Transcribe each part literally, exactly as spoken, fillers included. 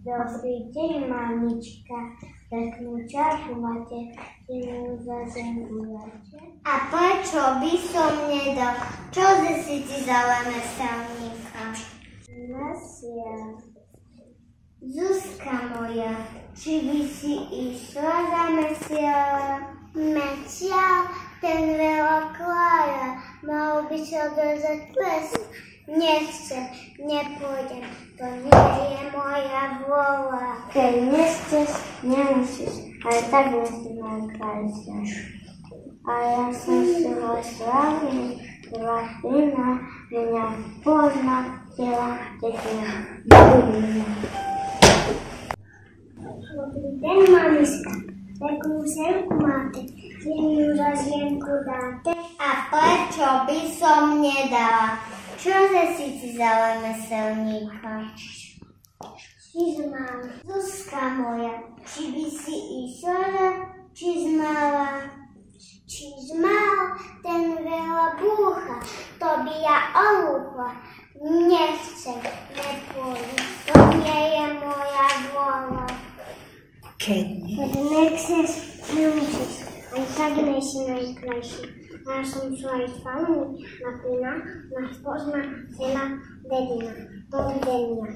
Dobrý deň, mamička, tak čašu máte, že mi zazenguláte. A prečo by som nedal? Čo si ti za remeselníka? Mesiac. Zuzka moja, či by si išla za mesiac? Mesiac, ten veľa klára, mal by sa držať pes. Nechcem, nepôjdem, to nie je moja vôľa. Keď nechceš, nemusíš, ale tak nesmiem kráľovať. A ja som si ho slavný, dva syna, mňa pozná, tela, tekina. Dobrý deň, mamiska, takú selku máte, si mi už razienku dáte. A prečo by som nedala? Čo si ti za remeselníka? Čizmala. Zuzka moja, či by si išla za čizmala? Čizmala, ten veľa búcha, to by ja olúchla. Nechcem, nepôjdem, to nie je moja vôľa. Keď nechceš, nemusíš, aj tak nejsi najkrajší. Ja som svojej family napína, nás pozná cena dedina. Dovidenia.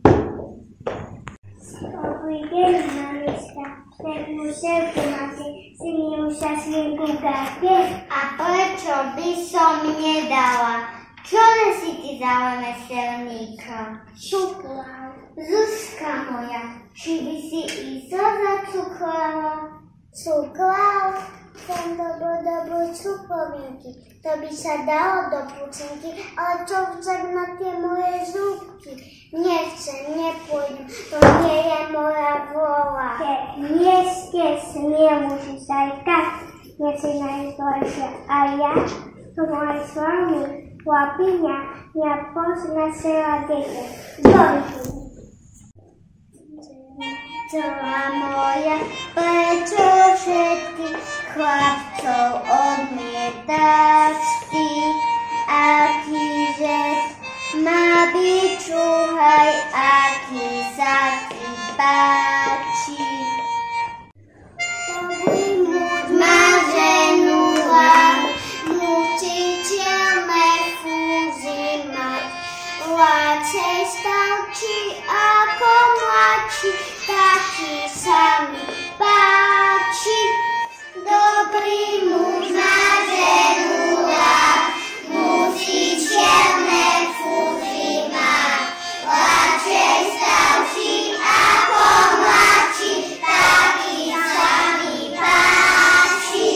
Dobrý deň, mamička. Takú selku máte, si mi už šašlinku dáte. A prečo by som nedala? Čo si ti za remeselníka? Šuklál. Zuzka moja, či by si išla za cuklala? Cuklál? Chcem dobro, dobro cukrovinky. To by sa dalo do pucinky, ale čo však na tie moje zúbky? Nechcem, nepôjdem, to nie je moja vôľa. Keď nie ste, nemusíš aj tak, nesi najzlejšia. A ja, som aj s vami, chlapiňa, ja pozná celá dete. Dovidenia. Celá moja, prečo všetkých chlapcov odmietaš ty? Akýže má byť čúhaj, aký sa ti páči. Dobrý muž má ženu vám, mučiteľné fúzy mať. Lácej stavčí ako mladší, taký sa mi páči. Dobrý muž má ženu vám, mučiteľné fúzy mať. Lácej stavčí ako mladší, taký sa mi páči.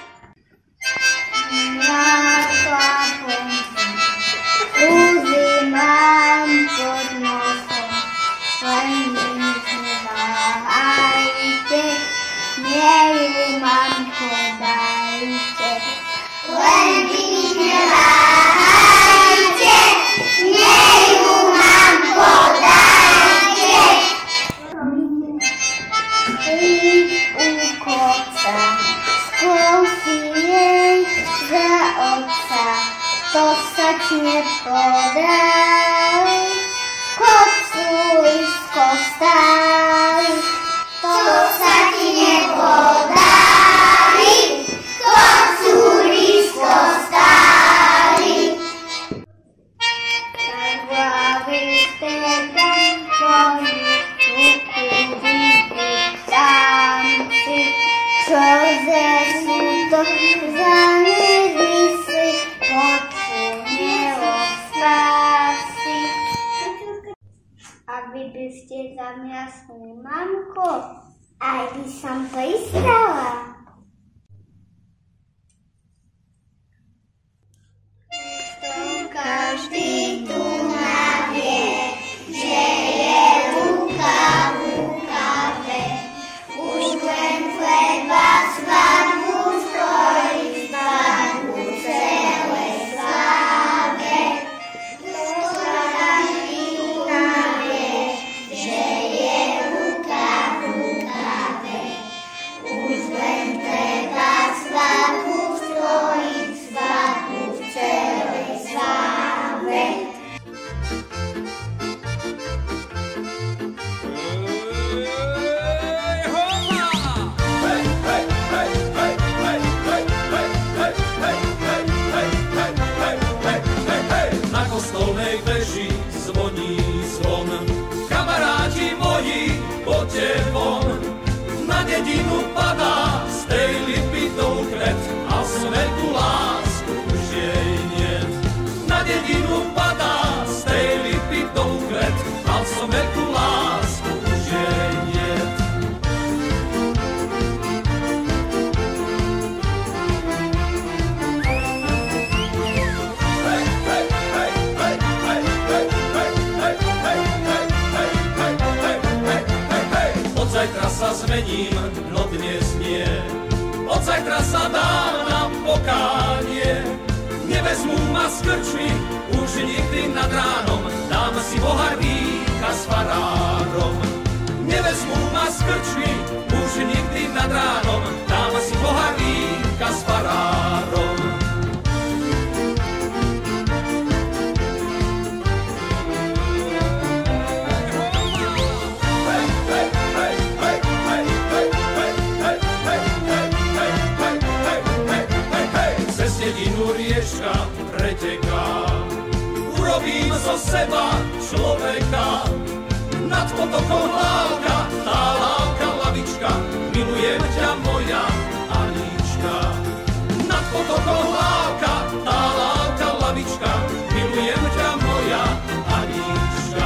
Fúzy mám pod nosom, len mi zváhajte, nie ju mamko dajte. Len mi zváhajte, nie ju mamko dajte. Líp u kopca, skúsi jej za otca, to sa ti nepodaj. Kopcu lístko stáli, to sa ti nepodaj. Kopcu lístko stáli. Tak hlavy spětam, tvoji ruku vypít sám si. Čože sú to za nezmysly, kopcu neospásí. A vy by ste za mňa snili, mamko? Aj by som pristala. Každý tu navie, že je ruka v rukave. Už len chleba svadbu stojí, svadbu celé sláve. Každý tu navie, že je ruka v rukave. Už len poďte von. Na dedinu padá z tej lipy doukret a svetú lásku už jej niet. Na dedinu padá z tej lipy doukret a svetú lásku už jej niet. Od zajtra sa zmením, no dnes nie. Od zajtra sa dám na pokánie. Nevezmú ma z krčmy, už nikdy nad ránom. Dám si pohár vína s farárom. Nevezmú ma z krčmy, už nikdy nad ránom. Dám si pohár vína s farárom. Dedinu rieška preteká, urobím zo seba človeka. Nad potokom lávka, tá lávka lavička, milujem ťa moja Anička. Nad potokom lávka, tá lávka lavička, milujem ťa moja Anička.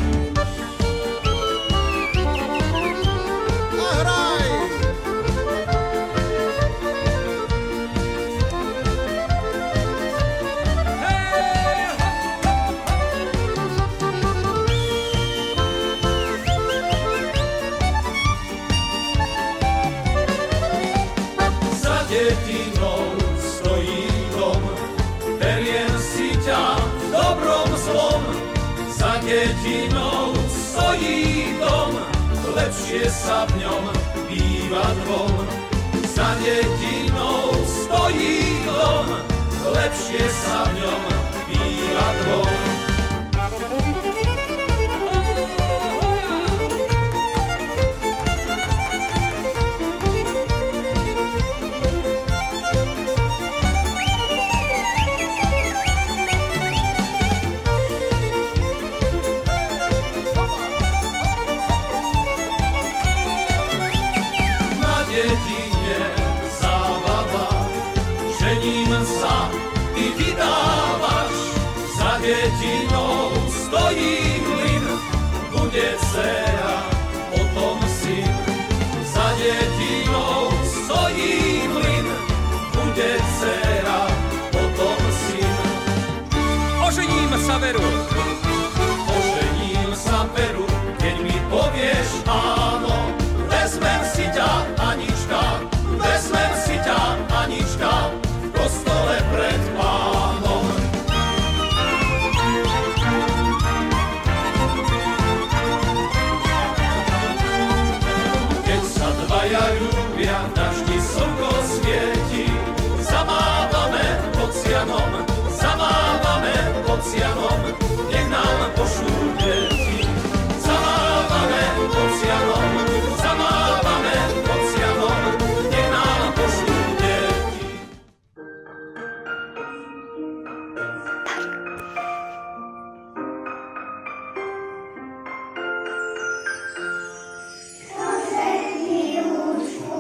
Dedinou stojí dom, beriem si ťa dobrom zlom. Za dedinou stojí dom, lepšie sa v ňom býva dvom. Za dedinou stojí dom, lepšie sa v ňom býva dvom. Dedine zábava, žením sa, ty vydávaš. Za dedinou stojí mlyn, bude dcera, potom syn. Za dedinou stojí mlyn, bude dcera, potom syn. Ožením sa veru, ožením sa veru, keď mi povieš áno. Vezmem si ťa, Anička, vezmem si ťa, Anička, v kostole pred Pánom. Keď sa dvaja ľúbia, navždy slnko svieti, zamávame pod sianom, zamávame pod sianom, nech nám pošlú deti. Zamávame pod sianom, zamávame pod sianom, nech nám pošlú deti. Rozedni lúčku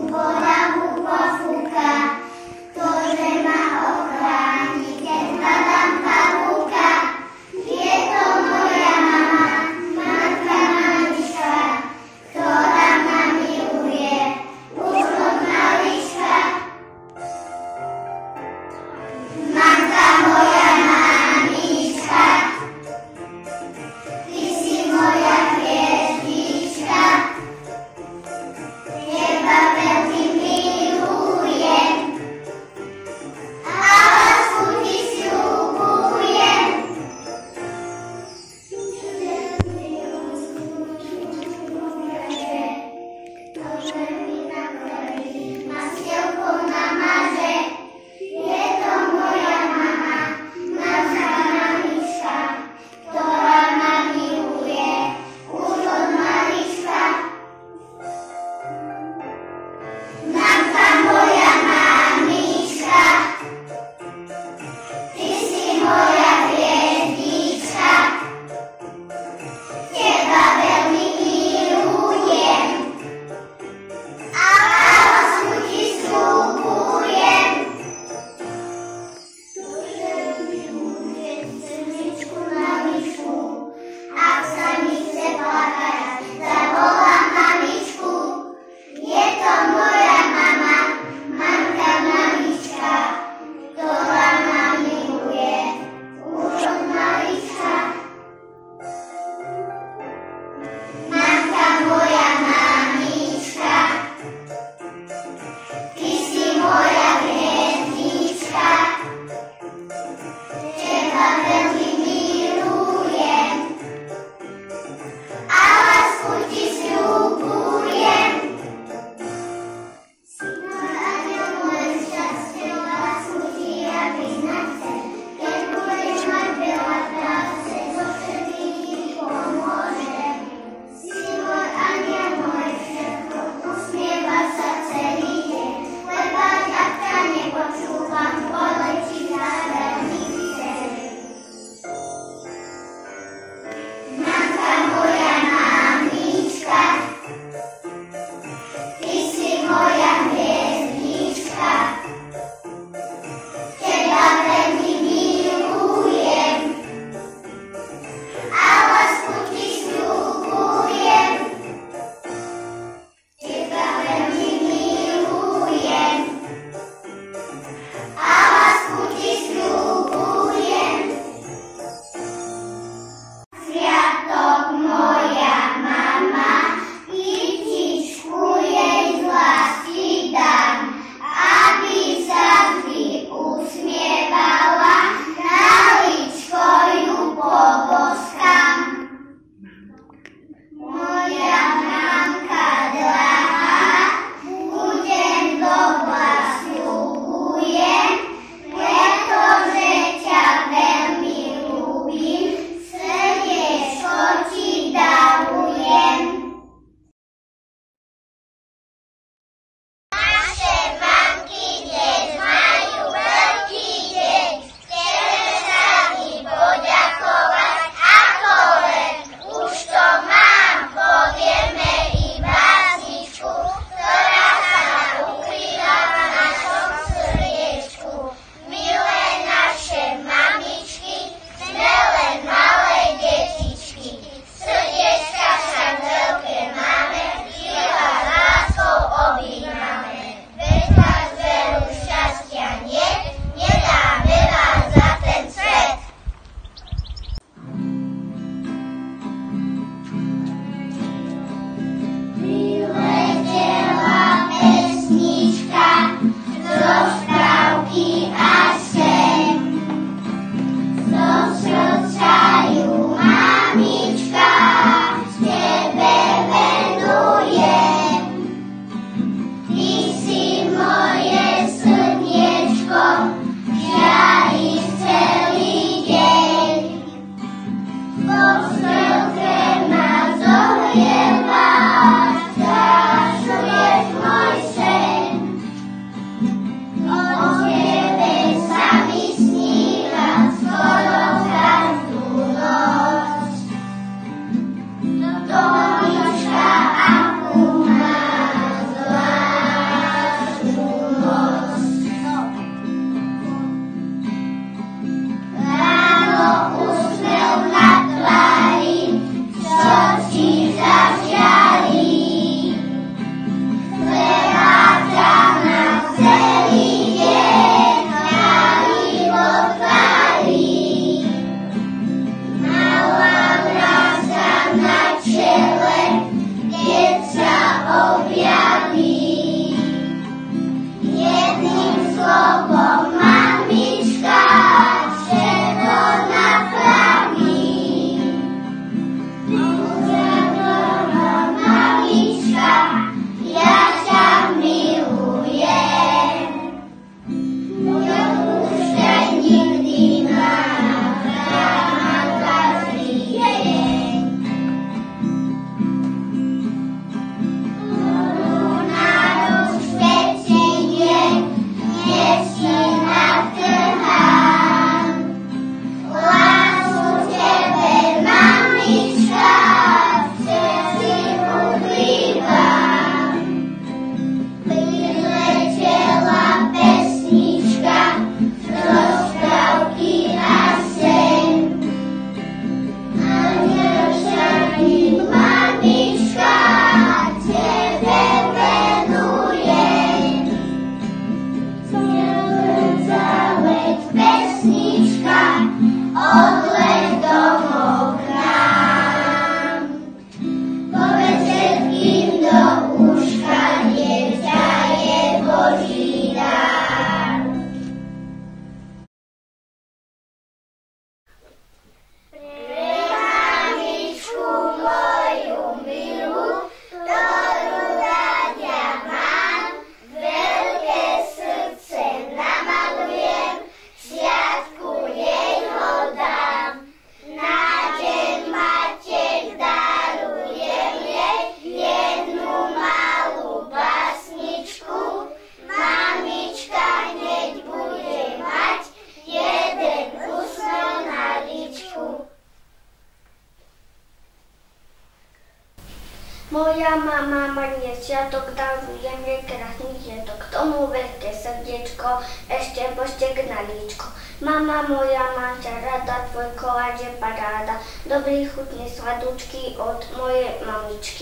moja mama ma dnes sviatok, darujem jej krásny detok, k tomu veľké srdiečko, ešte poštegnalíčko. Mama moja má ťa rada, tvoj koláč je paráda, dobrý chutný sladučky od mojej mamičky.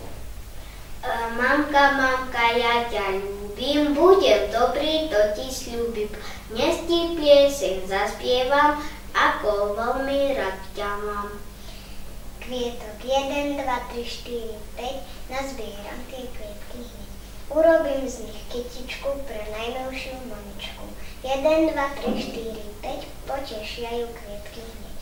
Mamka, mamka, ja ťa ľúbim, budem dobrý, to ti sľúbim. Dnes ti pieseň zaspievam, ako veľmi rád ťa mám. Kvietok jeden, dva, tri, štyri, päť, nazbieram tie kvietky hneď. Urobím z nich kytičku pre najmilšiu mamičku. jeden, dva, tri, štyri, päť, potešia ju kvietky hneď.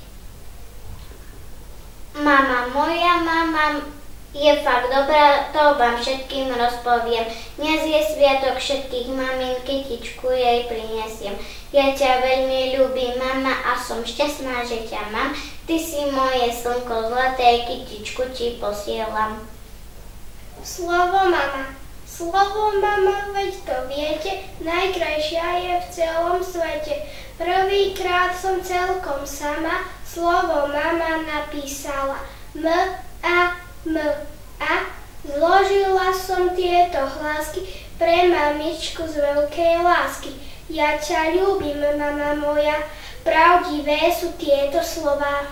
Mama moja, mama je fakt dobrá, to vám všetkým rozpoviem. Dnes je sviatok všetkých mamín, kytičku jej prinesiem. Ja ťa veľmi ľúbim, mama, a som šťastná, že ťa mám. Ty si moje slnko zlaté, kytičku ti posielam. Slovo mama, slovo mama, veď to viete, najkrajšia je v celom svete. Prvýkrát som celkom sama, slovo mama napísala. M, A, M, A, zložila som tieto hlásky pre mamičku z veľkej lásky. Ja ťa ľúbim, mama moja, pravdivé sú tieto slová.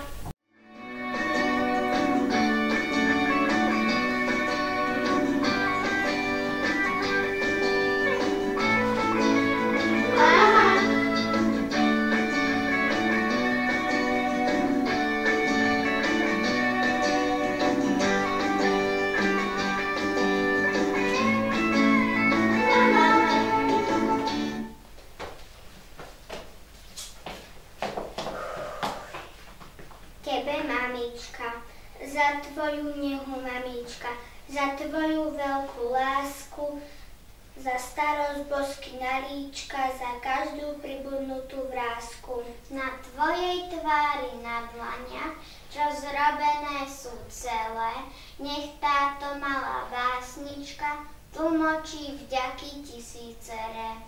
Za tvoju nehu, mamička, za tvoju veľkú lásku, za starosť bosky na líčka, za každú pribudnutú vrásku. Na tvojej tvári na dlaniach, čo zrobené sú celé, nech táto malá básnička tlmočí vďaky tisícere.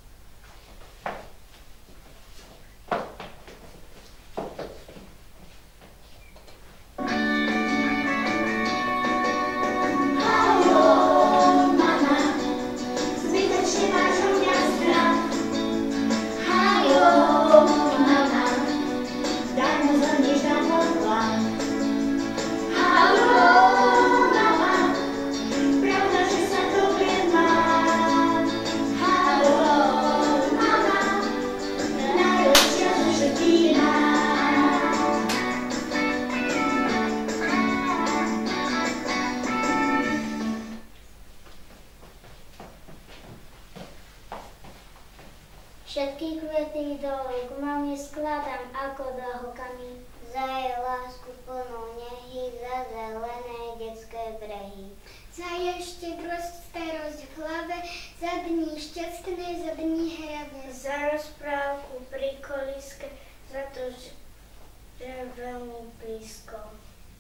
Všetky kvety do rúk mami skladám ako do hokami. Za jej lásku plnú nehy, za zelené detské brehy. Za jej štedrosť, starosť v hlave, za dní šťastné, za dní hravé. Za rozprávku pri koliske, za to, že je veľmi blízko.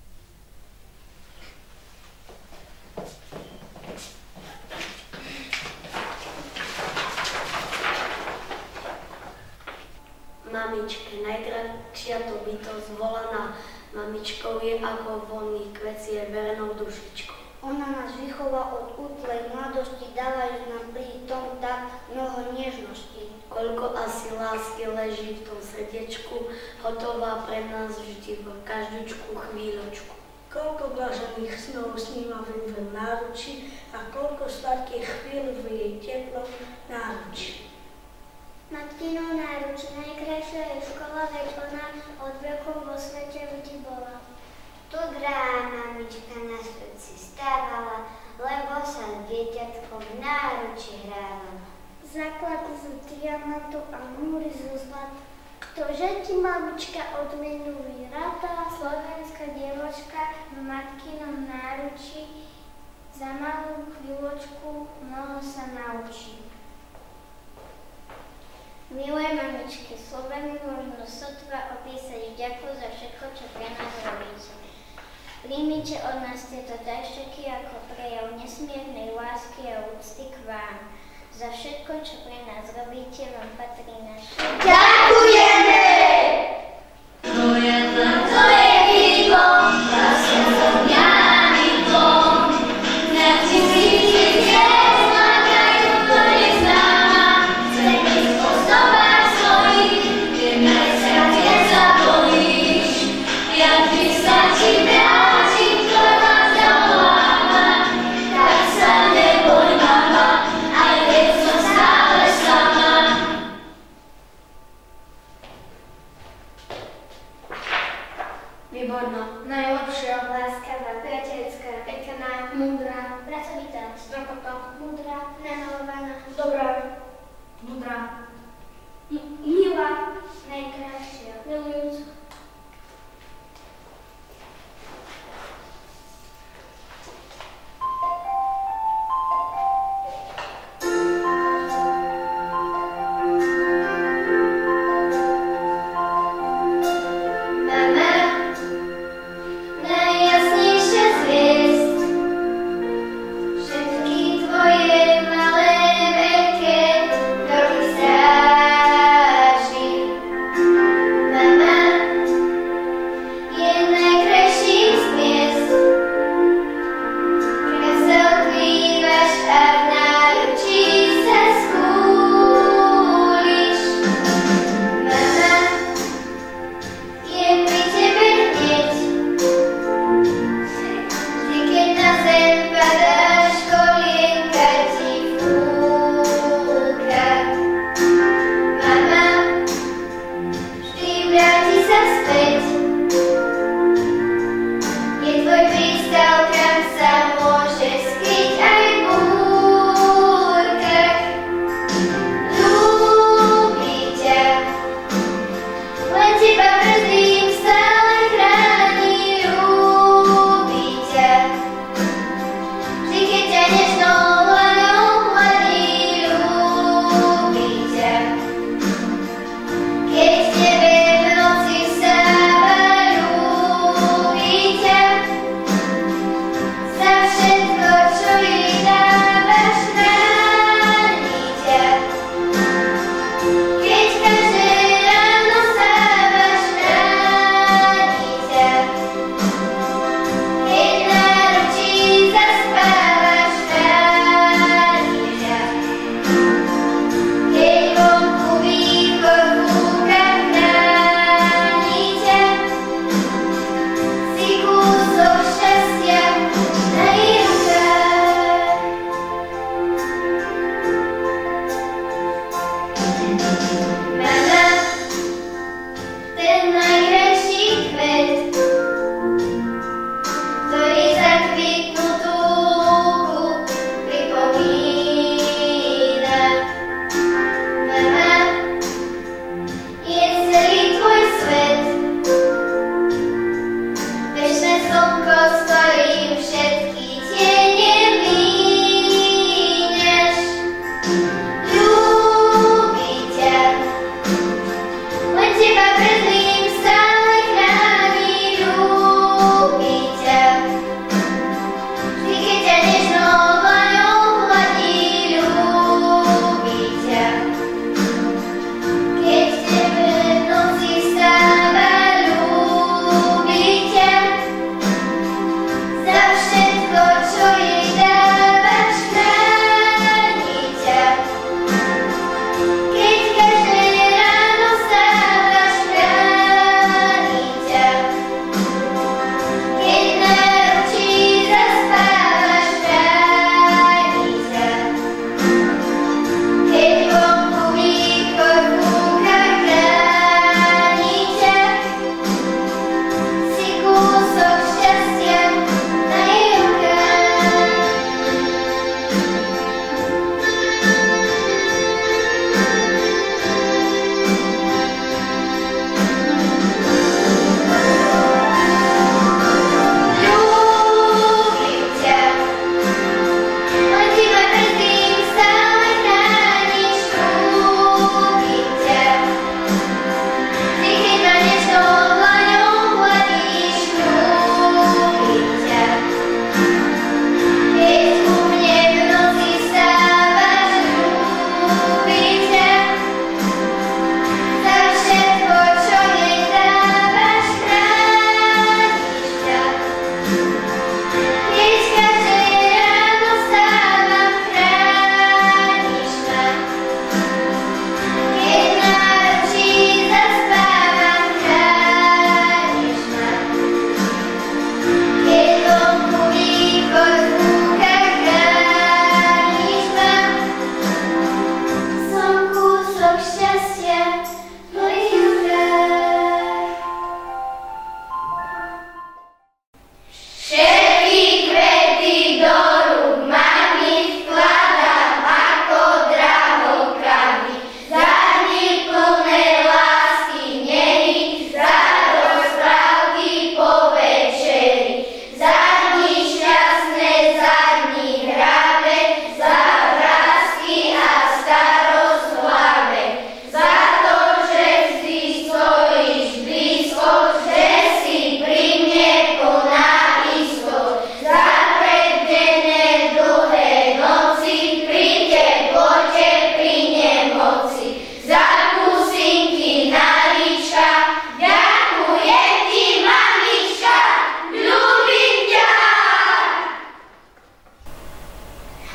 Mamičke, najdrahšia tu bytosť volaná mamičkou je ako voľný kvecie vernou dušičkou. Ona nás vychová od útlej mladosti, dávajú nám pri tom tak mnoho nežností. Koľko asi lásky leží v tom srdiečku, hotová pre nás vždy v každúčku chvíľočku. Koľko blažených snov sníma v jej náruči a koľko sladkých chvíľ v jej teplom náruči. Matkinou náruč, najkrajšia je škola, veď ona od vekov vo svete vždy bola. Tudrá mamička na srdci stávala, lebo sa s dieťatkom v náruči hrávala. Základ z diamantu a múry zo zlata. Ktože ti mamička odmenuje rada, slovenská dievočka v matkinom náruči za malú chvíľočku mnoho sa naučí. Milé mamičky, slovami možno sotva opísať vďaku za všetko, čo pre nás robíte. Príjmite od nás tieto darčeky ako prejav nesmiernej lásky a úcty k vám. Za všetko, čo pre nás robíte, vám patrí naše. Ďakujeme! To je to je pivo, vlastne som ja pivo. Múdra. Pracovitá. Stropota. Múdra. Namilovaná. Dobrá. Múdra. M- milá. Najkrajšia. Milujúca. Mama,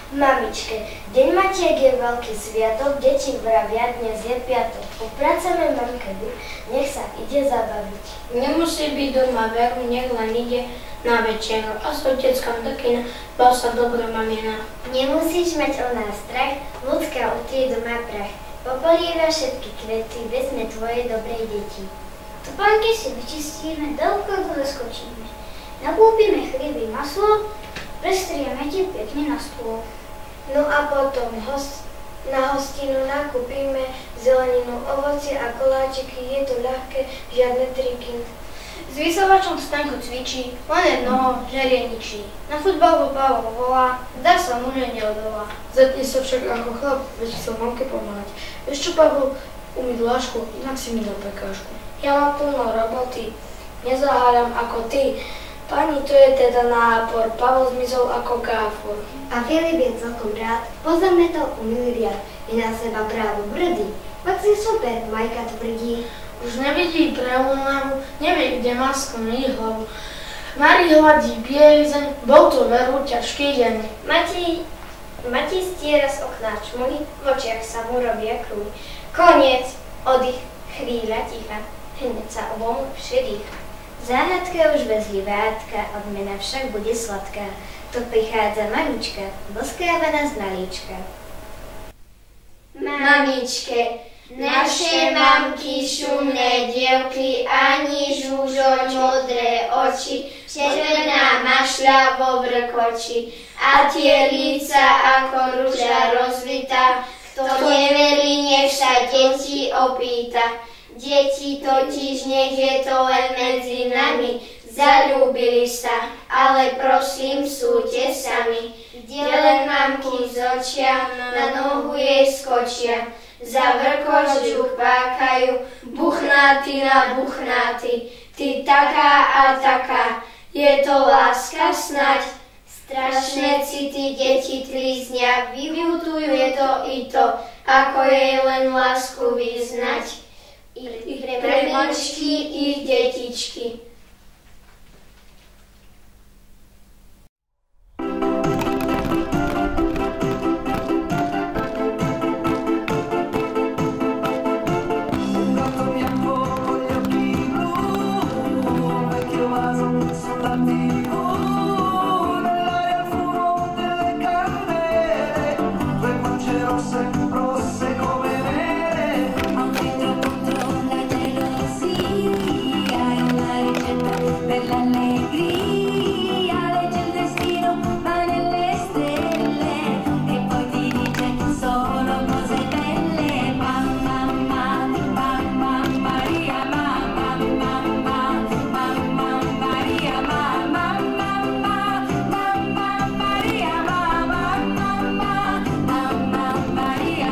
Mamičke, Deň Matiek je veľký sviatok, deti vravia, dnes je piatok. Upracame mamke byt, nech sa ide zabaviť. Nemusí byť doma veru, nech len ide na večeru a s oteckám do kina, bol sa dobrá mamina. Nemusíš mať o nás strach, ľudská utrie doma prach. Popolieva všetky kvety, vezme tvoje dobrej deti. Topánky si vyčistíme, do obchodu zaskočíme. Nakúpime chlieby maslo, prestrieme ti pekne na stôl. No a potom host, na hostinu nakúpime zeleninu, ovocie a koláčiky, je to ľahké, žiadne triky. S vysovačom Stanko cvičí, len je mnoho, žerie ničí. Na futbalu Pavol volá, dá sa mu, že neodolá. Zetni sa však ako chlap, veď chcel mamke pomáhať. Vieš čo, Pavel, umyť lášku, inak si mi dal prekážku. Ja mám plno roboty, nezaháľam ako ty. Pani, to je teda nápor, Pavel zmizol ako gáfor. A Filip je celkom rád, pozorne to umýli riad, je na seba právo brdý. Pak si super, Majka tvrdí. Už nevidí preúnavu, nevie, kde má skloniť hlavu. Mari hladí bielizeň, bol to veru ťažký deň. Matí, Matí stiera z okná čmuhy, v očiach sa mu robia krúj. Koniec, oddych, chvíľa ticha, hneď sa obom všetých. Záhradka už vezli vátka, odmena však bude sladká. To prichádza mamička, boskávaná z malíčka. Mamičke, naše mamky, šumné dievky, ani žúžoľ, modré oči, červená mašľa vo vrkoči a tie líca ako ruža rozvitá. Kto neverí, nech sa deti opýta. Deti totiž, nech je to len medzi nami, zaľúbili sa, ale prosím, súďte sami. Kde len mamky z očia, na nohu jej skočia, za vrkoč pákajú, buchnáty na buchnáty. Ty taká a taká, je to láska snáď. Strašné city deti tríznia, vyľutujú je to i to, ako jej len lásku vyznať. I pre maličky, i detičky. Maria.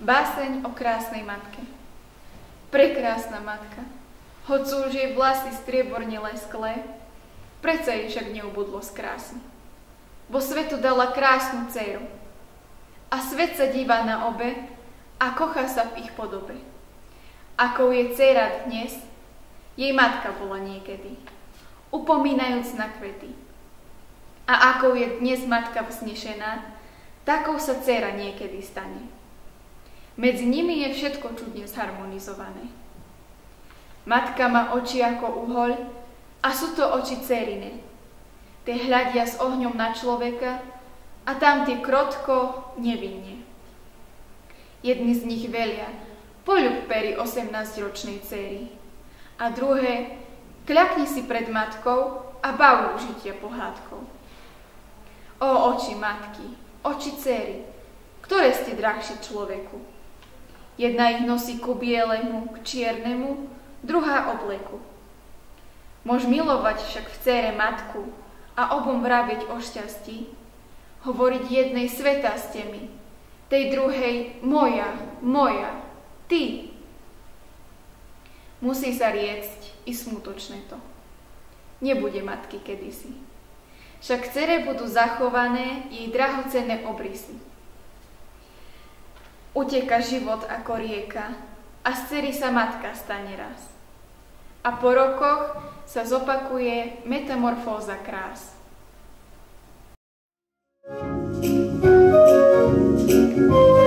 Báseň o krásnej matke. Prekrásna matka, hoci už jej vlasy strieborne lesklé, predsa jej však neubudlo z krásy. Bo svetu dala krásnu dceru. A svet sa díva na obe a kochá sa v ich podobe. Akou je dcera dnes, jej matka bola niekedy, upomínajúc na kvety. A akou je dnes matka vznešená, takou sa dcera niekedy stane. Medzi nimi je všetko čudne zharmonizované. Matka má oči ako uhoľ a sú to oči dcerine. Tie hľadia s ohňom na človeka a tam tie krotko, nevinne. Jedni z nich velia, poľub pery osemnásťročnej dcery. A druhé, kľakni si pred matkou a bav žitia pohádkou. O oči matky, oči dcery, ktoré ste drahšie človeku. Jedna ich nosí ku bielemu, k čiernemu, druhá obleku. Môž milovať však v dcére matku a obom vraviť o šťastí, hovoriť jednej sveta ste mi, tej druhej moja, moja, ty. Musí sa riecť i smutočné to. Nebude matky kedysi. Však dcere budú zachované jej drahocenné obrysy. Uteka život ako rieka a z dcery sa matka stane raz. A po rokoch sa zopakuje metamorfóza krás. Thank you.